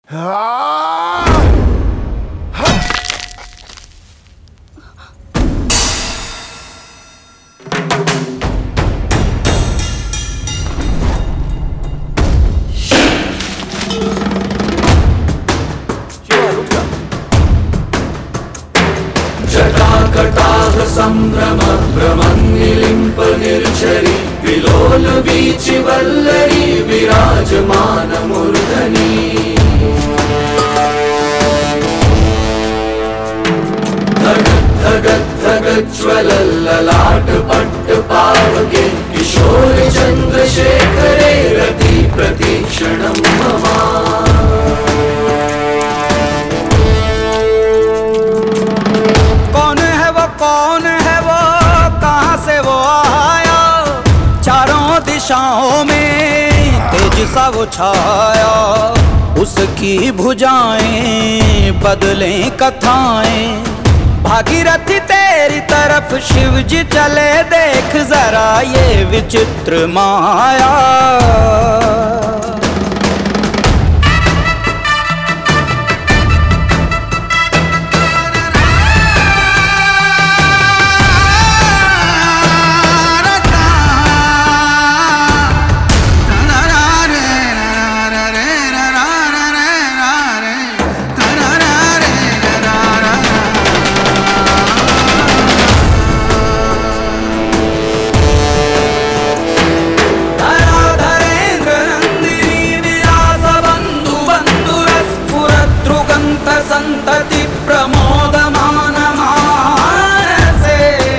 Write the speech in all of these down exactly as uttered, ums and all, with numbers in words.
जटाकटाह संभ्रम भ्रमन्निलिम्प निर्झरी विलोल वीचि वल्लरी विराजमान मूर्धनि धगत् धगत् धगत् ज्वलल्ललाट पट्ट पावके किशोर चन्द्रशेखरे रति प्रतीक्षणं मम। कौन है वो, कहाँ से वो आया, चारों दिशाओं में तेज सा वो छाया। उसकी भुजाएं बदलें कथाएं, भागीरथी तेरी तरफ शिव जी चले, देख जरा ये विचित्र माया। संतति प्रमोदमान मानसे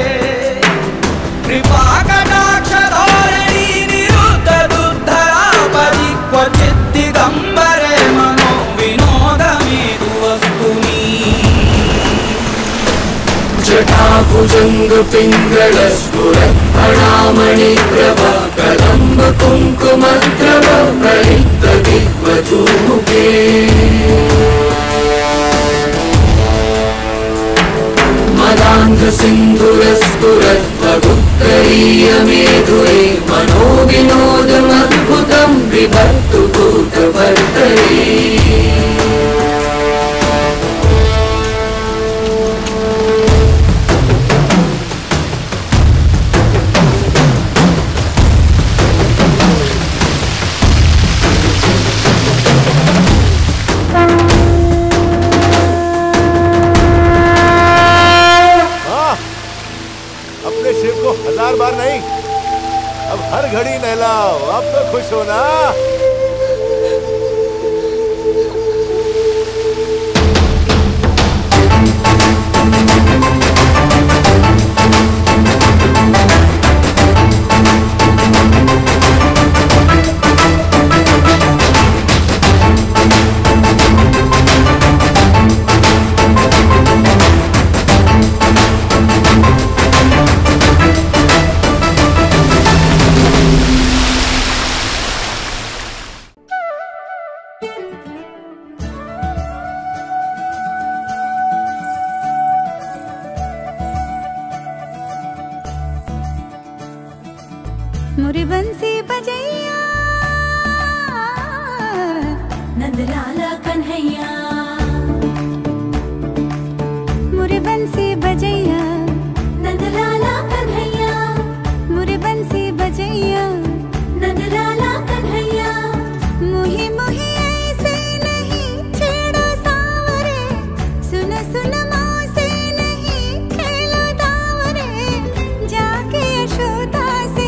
कृपा कटाक्ष धोरणी निरुद्ध दुद्धरा परि क्वचित् दिगंबरे मनो विनोदमेतु वस्तुनि। जटाभुजंग पिंगल स्फुरत् फणामणि प्रभ कदम्ब कुंकुमद्रव प्रलिप्त दिग्वधूमुखे मदान्ध सिन्धुरस्फुरद्भगुत्तरीय मेधुरे मनो विनोदमद्भुतं विभक्तु भूतभर्तरे। हजार बार नहीं, अब हर घड़ी नहलाओ, अब तो खुश हो ना। मुरी बंसी बजैया नंदलाला कन्हैया, मुरी बंसी बजैया नंदलाला कन्हैया, मुरी बंसी बजैया नंदलाला कन्हैया। मुही मुही ऐसे नहीं छेड़ो सावरे, सुन सुन मौसे नहीं खेलो दावरे, जाके यशोदा से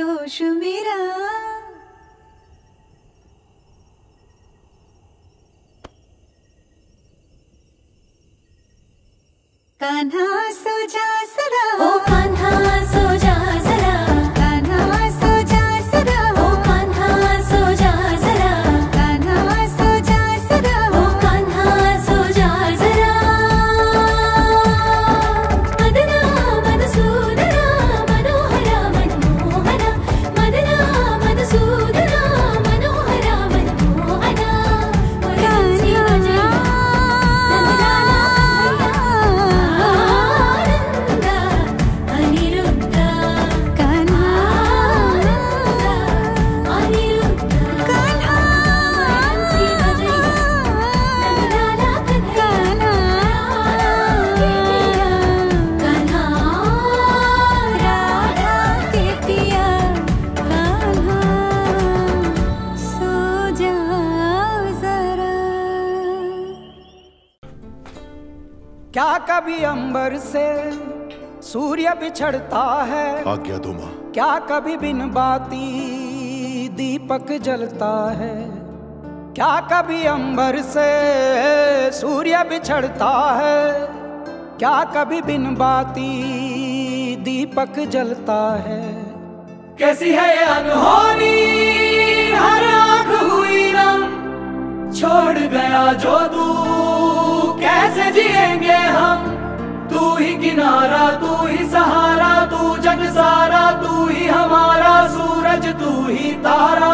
होश मेरा। कान्हा सो जा सदा, ओ कान्हा सो जा जरा, कान्हा सो जा सदा, ओ कान्हा सो जा जरा, कान्हा सो जा सदा, ओ कान्हा सो जा जरा। मदना मधुसूदना मनोहरा मनमोहना, मदना मधुसूदना मनोहरा मनमोहना। क्या कभी अंबर से सूर्य बिछड़ता है, आज्ञा दो माँ। क्या कभी बिन बाती दीपक जलता है, क्या कभी अंबर से सूर्य बिछड़ता है, क्या कभी बिन बाती दीपक जलता है। कैसी है ये अनहोनी हर आँख हुई नम, छोड़ गया जो तू कैसे जिएंगे हम। तू ही किनारा तू ही सहारा, तू जग सारा तू ही हमारा, सूरज तू ही तारा।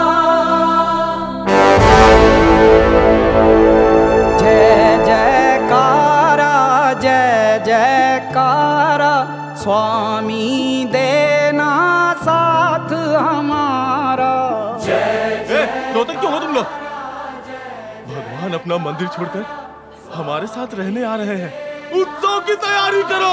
जय जयकारा जय जयकारा, स्वामी देना साथ हमारा। जय जय। रोते क्यों हो तुम लोग? भगवान अपना मंदिर छोड़कर हमारे साथ रहने आ रहे हैं, उत्सव की तैयारी करो।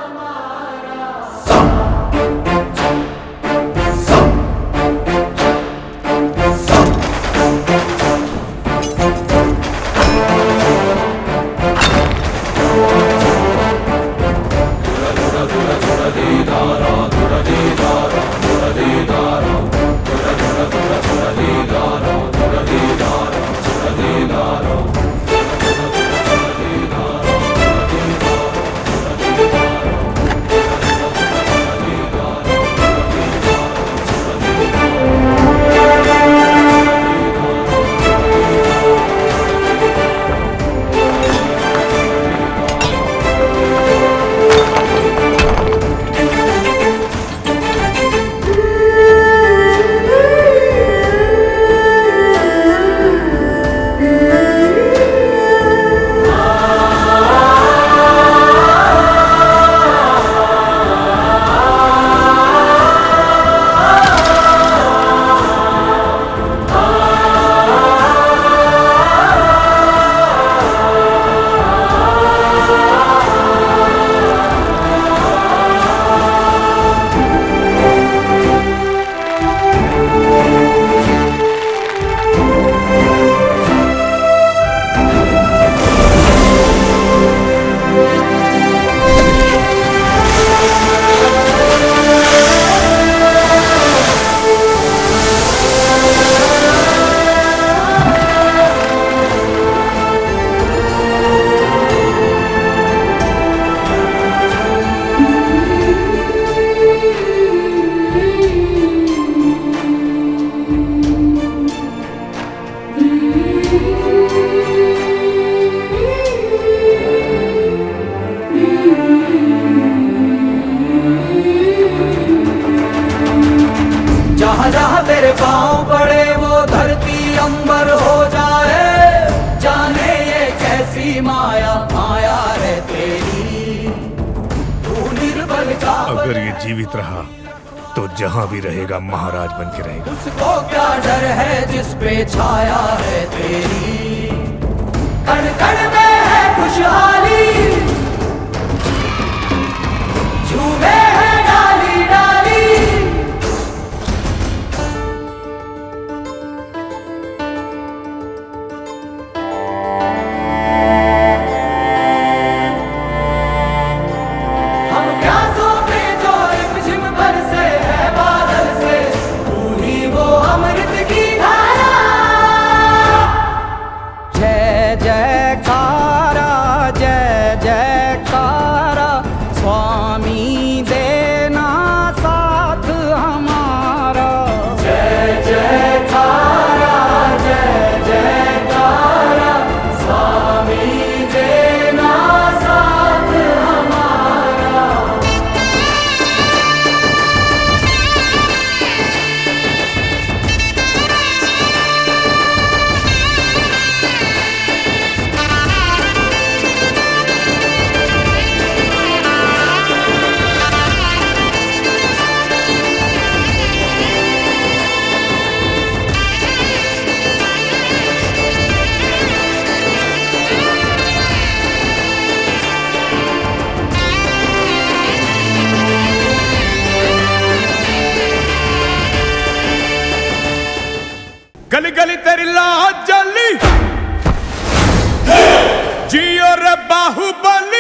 जहाँ जहाँ तेरे पाँव पड़े वो धरती अंबर हो जाए, जाने ये कैसी माया माया है तेरी, तू निर्बल का। अगर ये जीवित रहा तो जहाँ भी रहेगा महाराज बन के रहेगा। उसको क्या डर है जिस पे छाया है तेरी, कण कण में है खुशहाली, झूमे है डाली डाली। हम प्यासों पे जो रिमझिम बरसे है बादल से, गली गली तेरी लाज जली जियो रे बाहुबली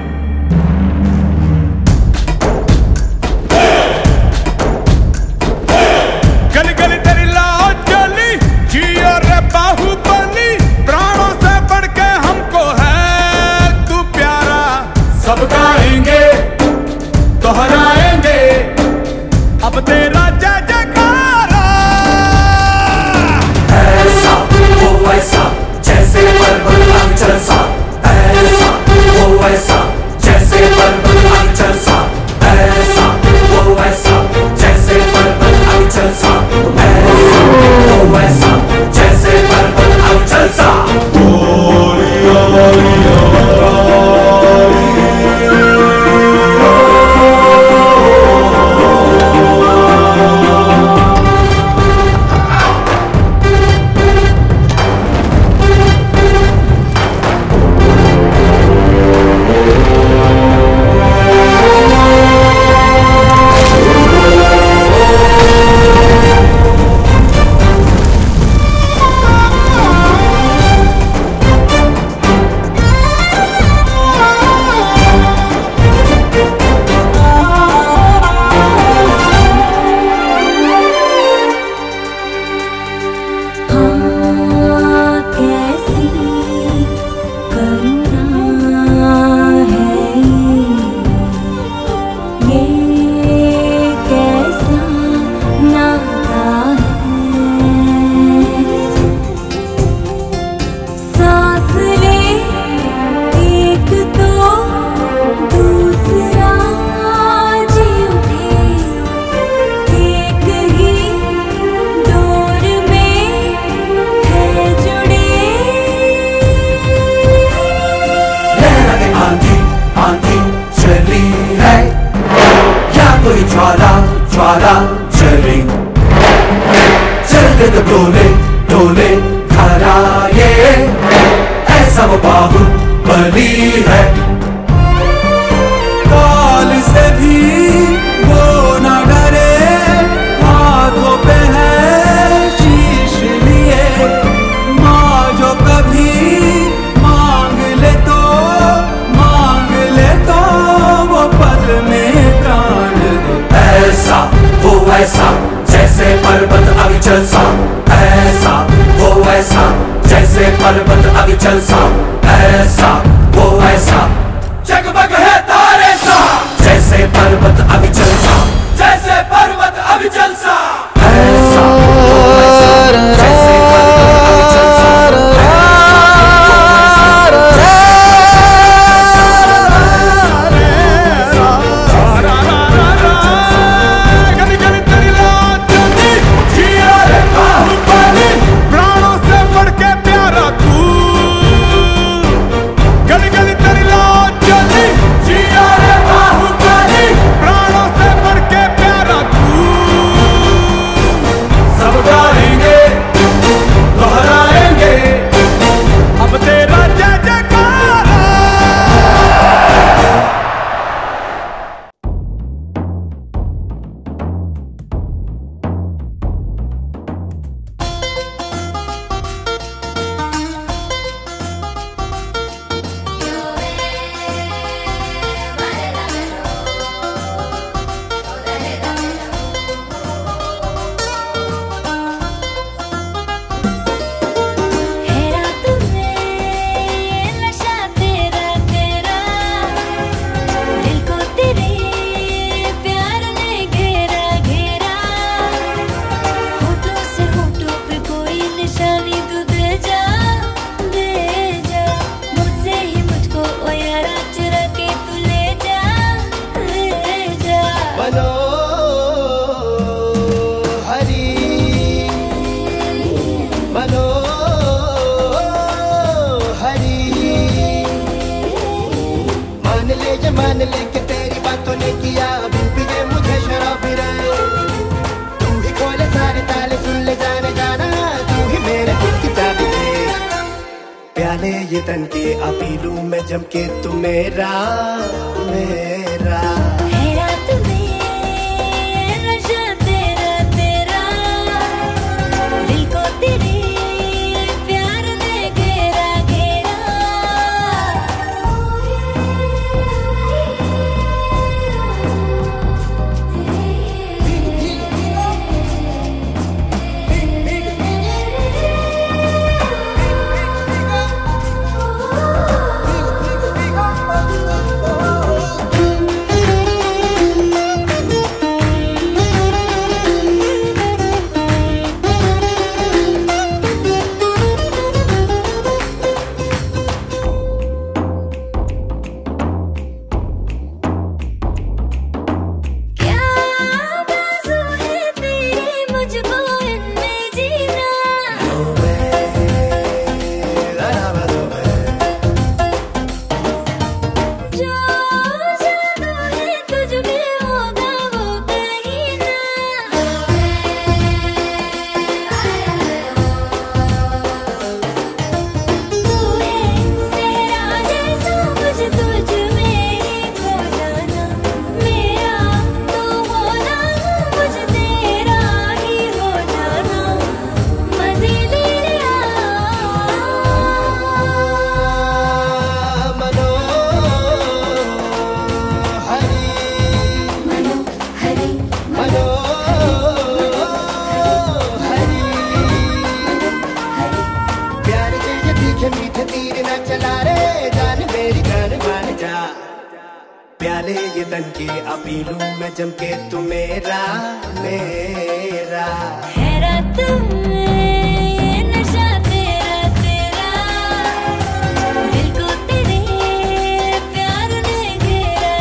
गली गली तेरी लाज जली जियो रे बाहुबली प्राणों से बढ़ के हमको है तू प्यारा सब गाएंगे दोहराएंगे अब तेरा जय जयकारा ऐसा वो वैसा जैसे पर्वत अंचल सा ऐसा वो वैसा जैसे पर्वत अंचल सा ऐसा वो वैसा जैसे पर्वत अंचल सा ऐसा वो वैसा जैसे पर्वत अंचल सा ज्वाला ज्वाला जली चलते तो डोले डोले खरा ये ऐसा वो बाहुबली है काल से भी वो न डरे हाथों पे है शीश लिए माँ जो कभी मांग ले तो मांग ले तो वो पल में प्राण ऐसा वो वैसा जैसे पर्वत अविचल सा ऐसा वो वैसा जैसे पर्वत अविचल सा ऐसा वो वैसा जगमग है तारे सा जैसे पर्वत अविचल सा जैसे पर्वत अविचल सा ऐसा वो वैसा जैसे पर्वत अविचल सा मान ले कि तेरी बातों ने किया अभी भी ये मुझे शराब रहे तू ही खोले सारे ताले सुन ले जाने जाना तू ही मेरे दिल की चाबी दे प्याले ये तन के अपी लूं मैं जम के तू मेरा मेरा दिल को तेरे प्याले ये तन के अभी लूं मैं जम के तू मेरा मेरा हैरा तुम ये नशा तेरा तेरा दिल को तेरे प्यार ने घेरा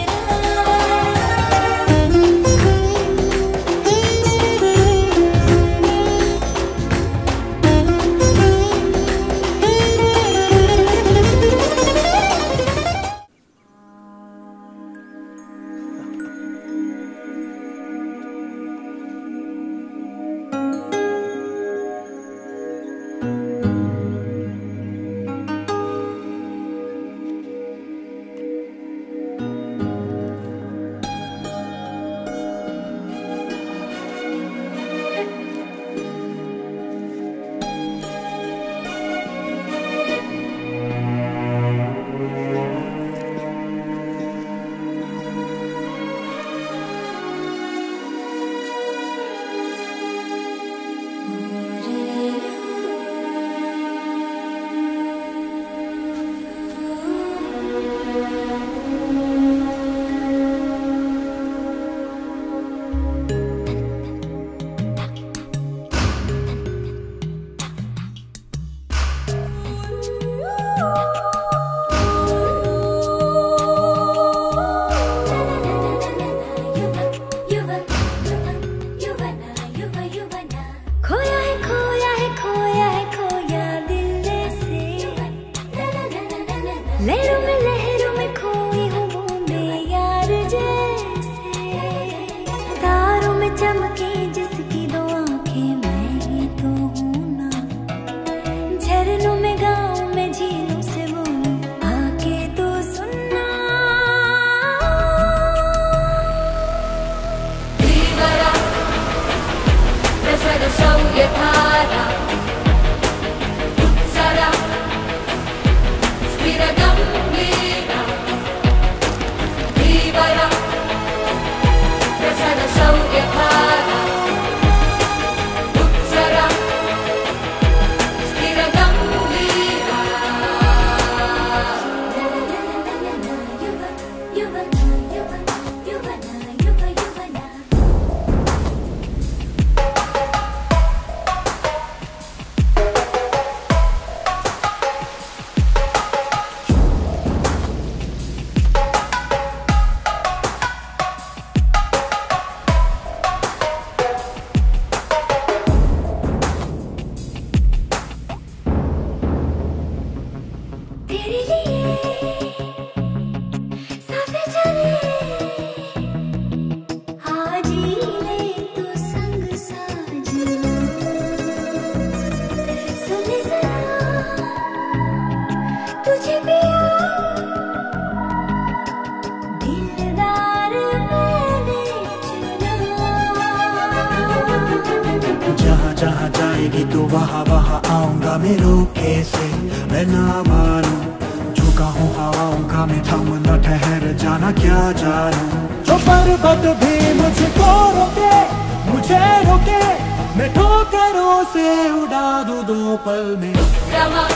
जहाँ जाएगी तो वहाँ वहाँ आऊंगा मैं रोके से मैं ना मानूं झुका हूँ हवाओं का मैं थम न ठहर जाना क्या जानूं जो पर्वत भी मुझको रोके मुझे रोके मैं ठोकरों से उड़ा दूं दो पल में Rama,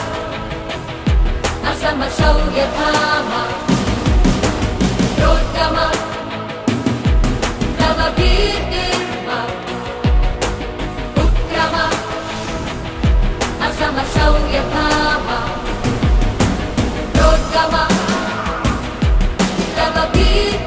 asama shauya thama, Rotama, Rama Birma, Ukrama, asama shauya thama, Rotama, Rama Birma.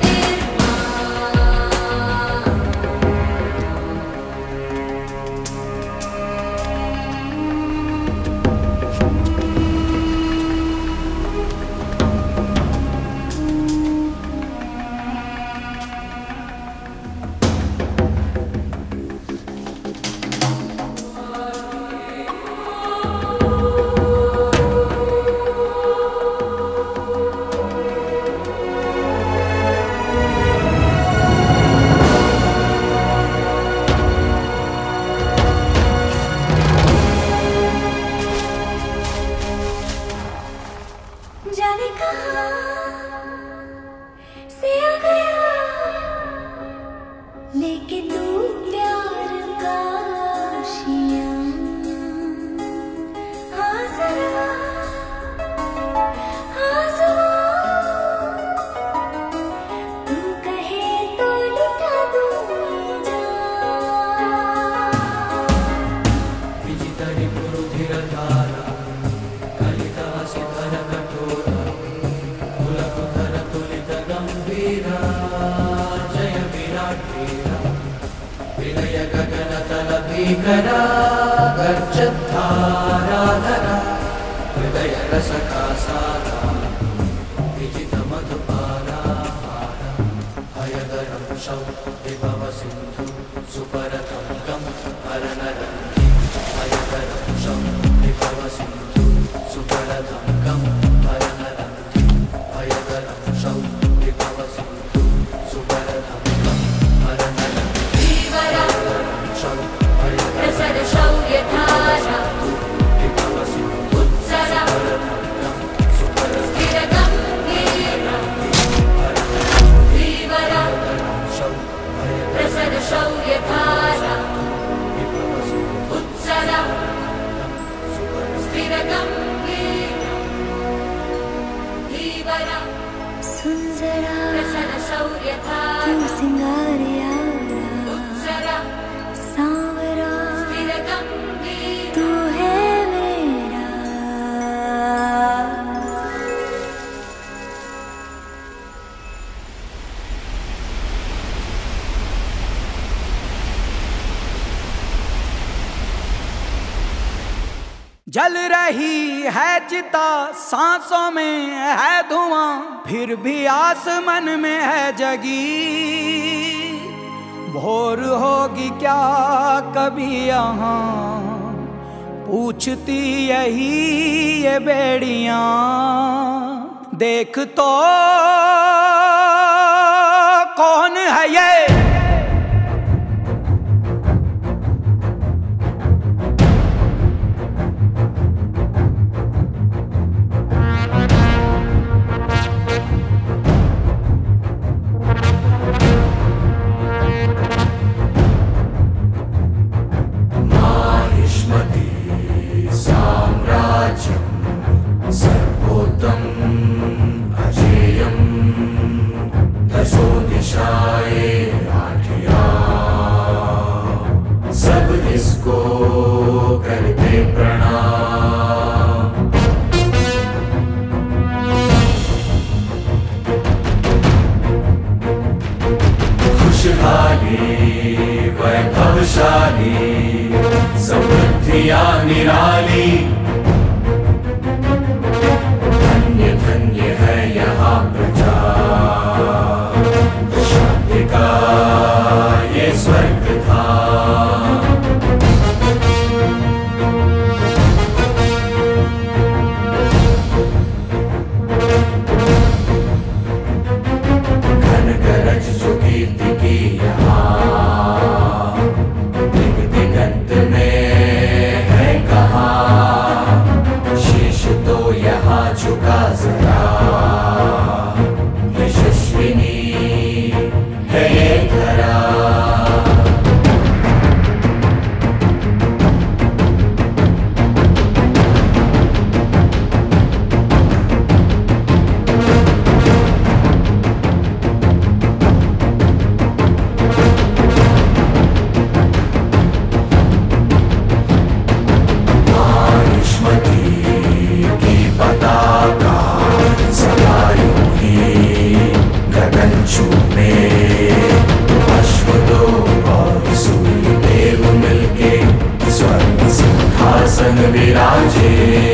जाने कहाँ से आ गया लेके तू प्यार का आशिया हाँ जरा हाँ जरा वशीकरा गर्जद्धाराधरा हृदय रसका सारा विजित मधुपारा हयगरं शौ विभव सिंधु सुपरतं गं हरनरन्ति हयगरं शौ विभव सिंधु सुपरतं गं हरनरन्ति हयगरं शौ विभव सिंधु सुपरतं गं हरनरन्ति हयगरं शौ प्रसर शौर्यधारा विभव सिंधु उत्सरा स्थिरगम्भीरा धीवरा प्रसर शौर्यधारा उत्सरा स्थिरगम्भीरा धीवरा सुन जरा प्रसर शौर्यधारा तू सिंगार यारा उत्सरा सांवरा स्थिरगम्भीरा तू है मेरा जल रही है चिता सांसों में है धुआं फिर भी आसमान में है जगी भोर होगी क्या कभी यहाँ पूछती यही ये बेड़ियां देख तो कौन है ये वैभवशाली समृद्धियां निराली धन्य धन्य है यहाँ प्रजा शांति का ये स्वर्ग था घन गरज जो कीर्ति की यहाँ झुका जरा यशस्विनी है ये धरा सिंहासन विराजे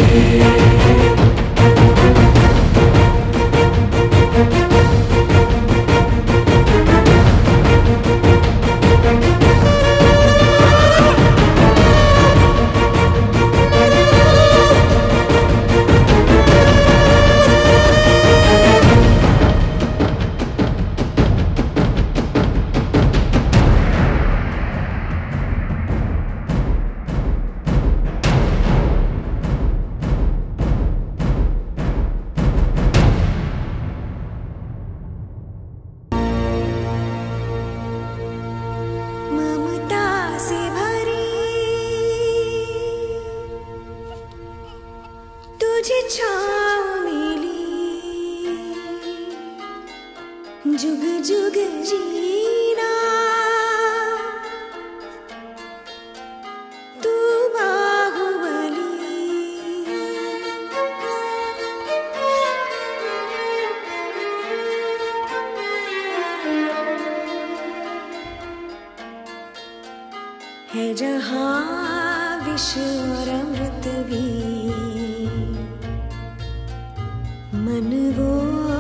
जुग जुग जीना तू बाहुबली है जहाँ विष और अमृत भी मन वो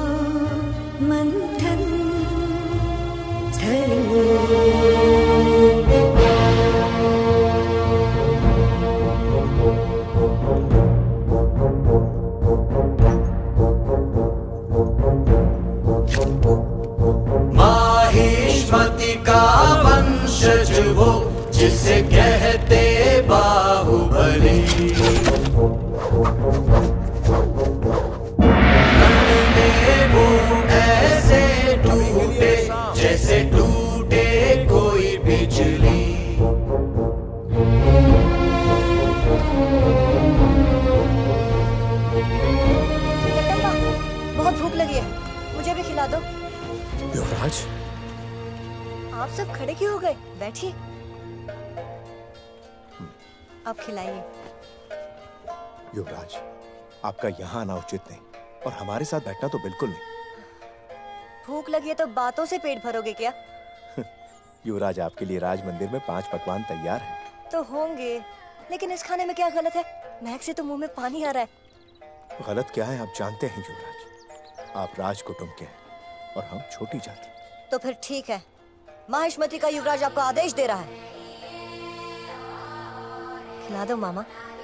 मंथन स्थली। माहिष्मति का वंशज वो जिसे कहते बाहुबली, वो ऐसे टूटे जैसे टूटे कोई बिजली। बहुत भूख लगी है, मुझे भी खिला दो। युवराज, आप सब खड़े क्यों हो गए? बैठिए, आप खिलाइए। युवराज, आपका यहाँ आना उचित नहीं और हमारे साथ बैठना तो बिल्कुल नहीं। भूख लगी है तो बातों से पेट भरोगे क्या? युवराज, आपके लिए राज मंदिर में पांच पकवान तैयार हैं। तो होंगे, लेकिन इस खाने में क्या गलत है? महक से तो मुंह में पानी आ रहा है। गलत क्या है आप जानते हैं युवराज, आप राज कुटुंब के हैं और हम छोटी जाति। तो फिर ठीक है, माहिष्मति का युवराज आपको आदेश दे रहा है, खिला दो मामा।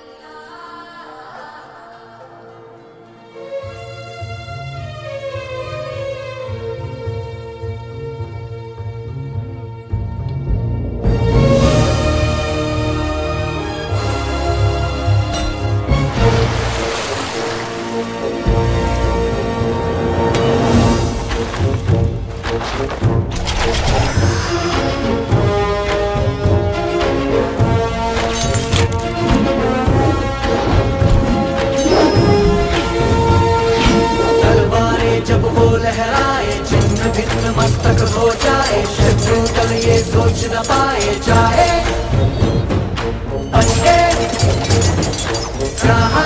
जब वो लहराए छिन्न भिन्न मस्तक हो जाए, शत्रु दल ये सोच न पाए जाए बचके रहा।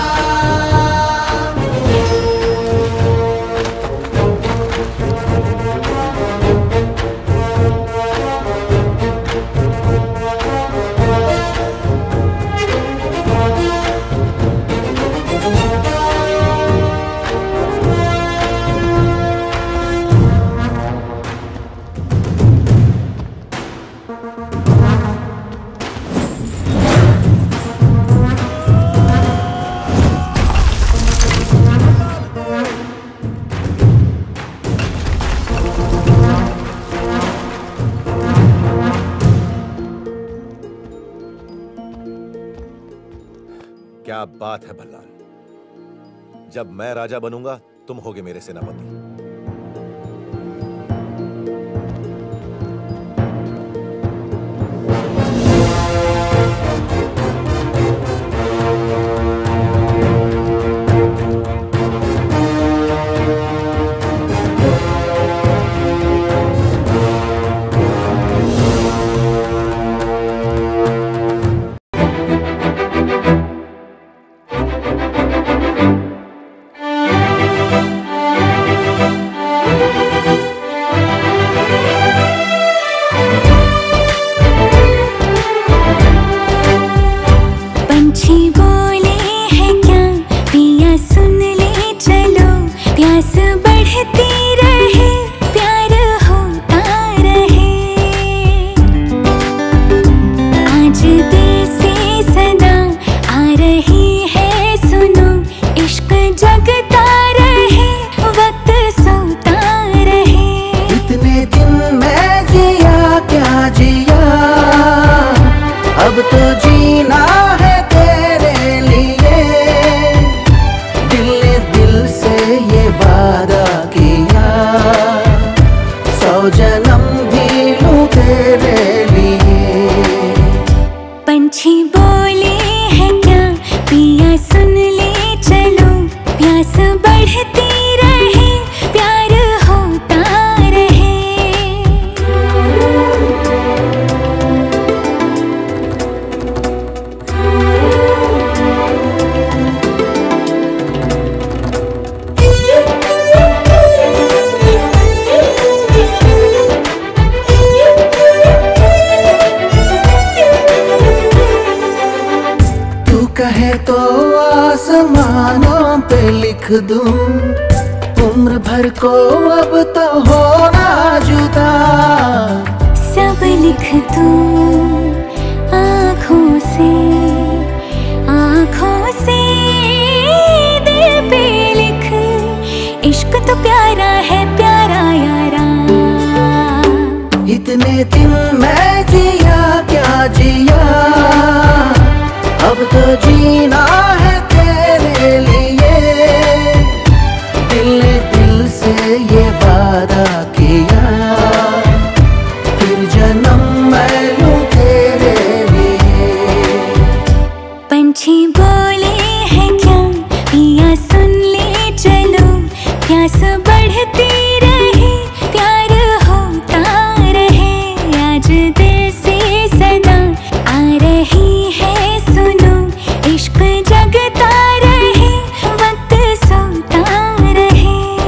क्या बात है भल्लाल, जब मैं राजा बनूंगा तुम होगे मेरे सेनापति। दूं उम्र भर को अब तो होना जुदा। सब लिख दूं आँखों से आँखों से दिल पे लिख, इश्क तो प्यारा है प्यारा यारा। इतने दिन मैं जिया क्या जिया, अब तो जीना है तेरे लिए। दिल ने दिल से ये वादा किया, फिर जन्म मैं लूं तेरे लिए। पंछी बोले हैं क्या पिया सुन ले चलो, प्यास बढ़ती रहे प्यार होता रहे। आज दिल से सदा आ रही है सुनो, इश्क जगता रहे वक्त सोता रहे।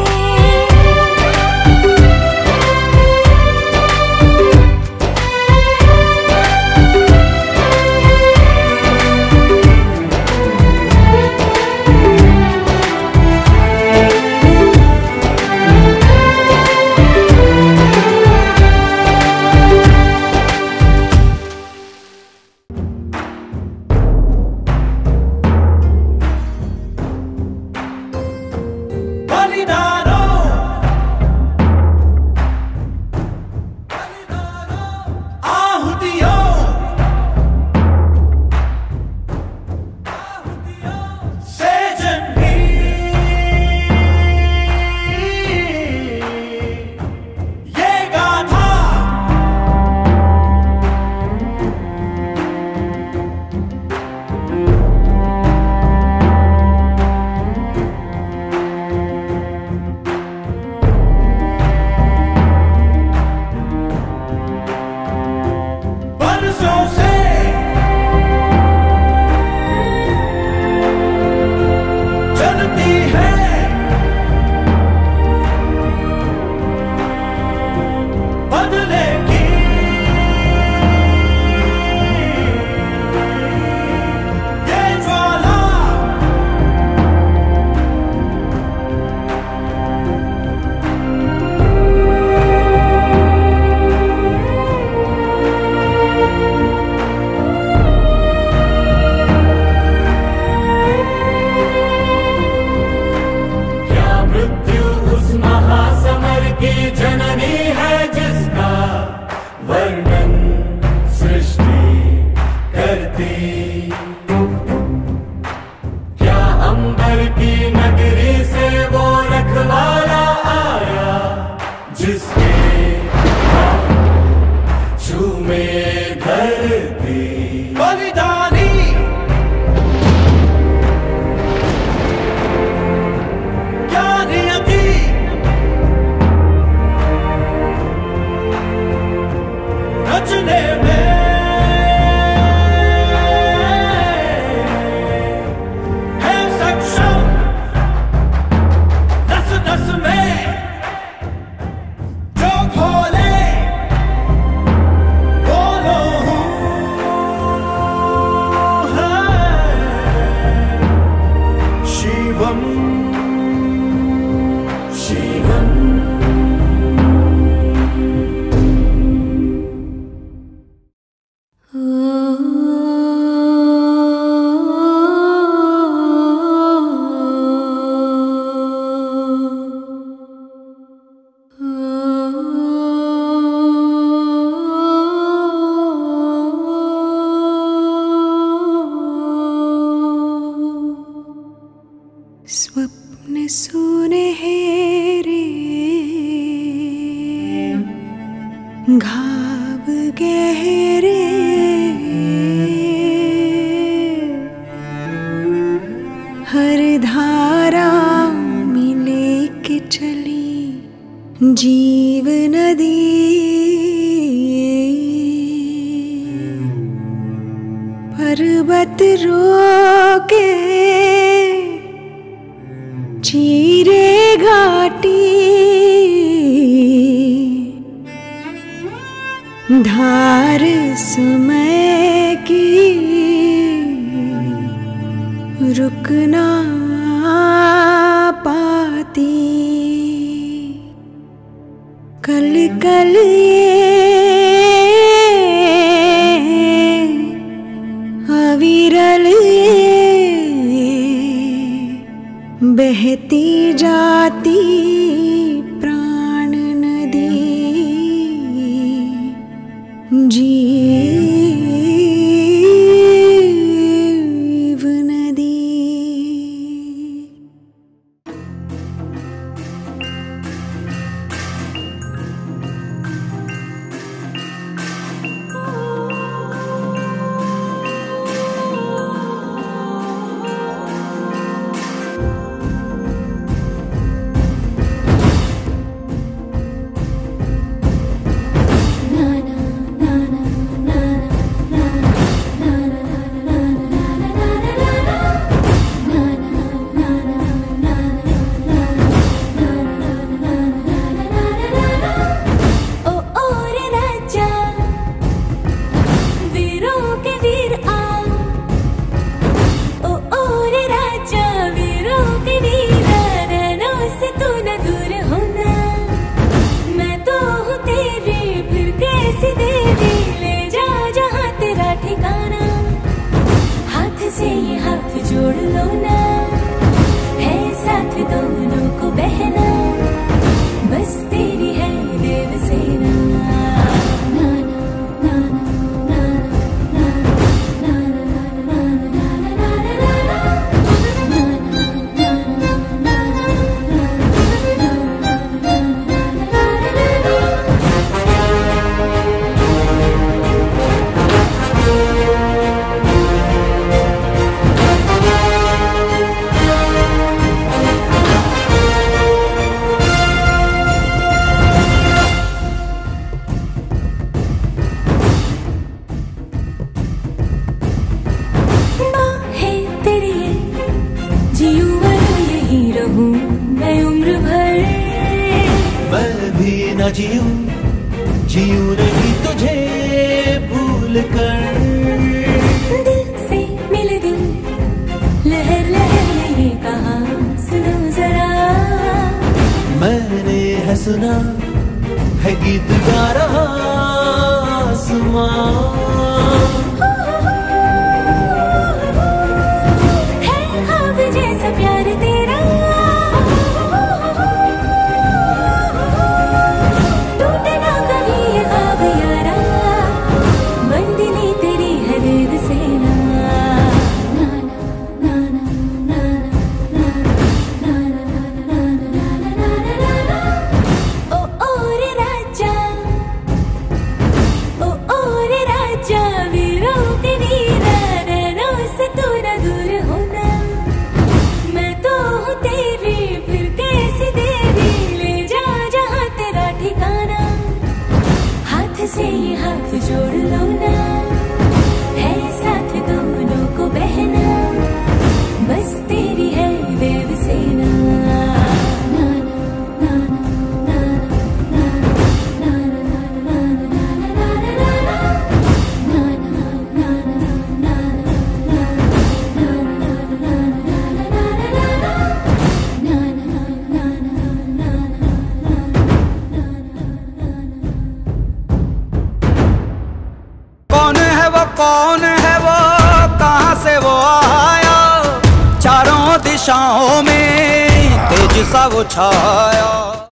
स्वप्न सुनहरे घाव गहरे हर धारा मिले के चली जीव नदी पर्वत रोके चीरे घाटी धार समय की रुकना कल कल ये अविरल ये बहती जाती प्राण नदी जीव नदी। जोड़ लो ना, है साथ दोनों को बहना, बस तेरी है देवसेना। मैं उम्र भर मैं भी न जीऊं जीऊं नहीं तुझे भूल कर। दिल से मिले दिल लहर लहर ने ये कहा सुनो जरा। मैंने है सुना है गीत गा रहा आसमां। है ख्वाब जैसा प्यार तेरा, से ये हाथ जोड़ लो ना, है साथ दोनों को बहना, बस तेरी है देवसेना। कौन है वो, कहाँ से वो आया, चारों दिशाओं में तेज सा वो छाया।